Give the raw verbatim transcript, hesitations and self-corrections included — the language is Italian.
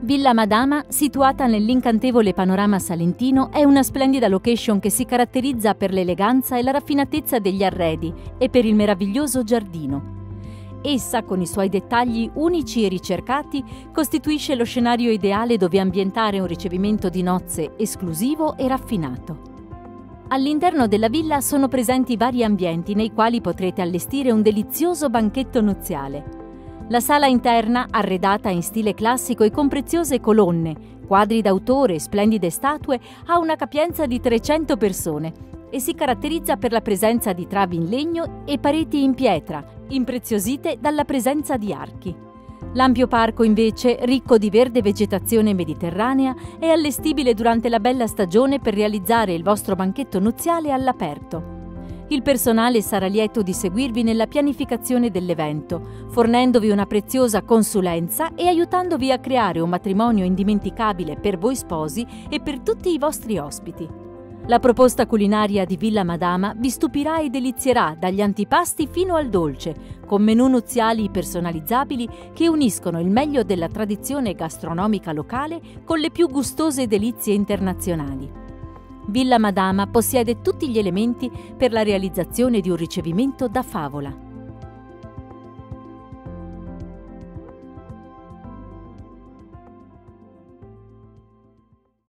Villa Madama, situata nell'incantevole panorama salentino, è una splendida location che si caratterizza per l'eleganza e la raffinatezza degli arredi e per il meraviglioso giardino. Essa, con i suoi dettagli unici e ricercati, costituisce lo scenario ideale dove ambientare un ricevimento di nozze esclusivo e raffinato. All'interno della villa sono presenti vari ambienti nei quali potrete allestire un delizioso banchetto nuziale. La sala interna, arredata in stile classico e con preziose colonne, quadri d'autore e splendide statue, ha una capienza di trecento persone e si caratterizza per la presenza di travi in legno e pareti in pietra, impreziosite dalla presenza di archi. L'ampio parco, invece, ricco di verde vegetazione mediterranea, è allestibile durante la bella stagione per realizzare il vostro banchetto nuziale all'aperto. Il personale sarà lieto di seguirvi nella pianificazione dell'evento, fornendovi una preziosa consulenza e aiutandovi a creare un matrimonio indimenticabile per voi sposi e per tutti i vostri ospiti. La proposta culinaria di Villa Madama vi stupirà e delizierà dagli antipasti fino al dolce, con menù nuziali personalizzabili che uniscono il meglio della tradizione gastronomica locale con le più gustose delizie internazionali. Villa Madama possiede tutti gli elementi per la realizzazione di un ricevimento da favola.